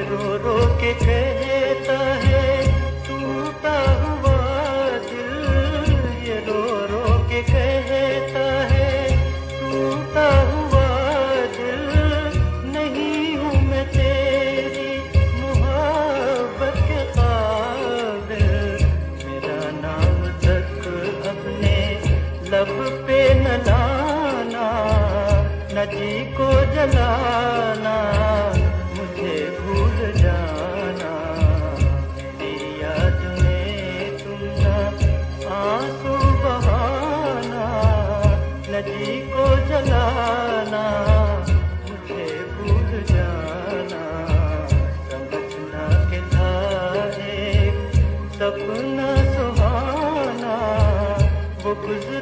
रो रो के कहता है टूटा हुआ दिल, ये रो रो के कहता है टूटा हुआ दिल। नहीं हूँ मैं तेरी मोहब्बत के काबिल, मेरा नाम तक अपने लब पे न लाना, न जी को जलाना, मुझे भूल जाना। मेरी याद में तुम ना आंसू बहाना, न जी को जलाना, मुझे भूल जाना। समझना के था एक सपना सुहाना, वो गुजर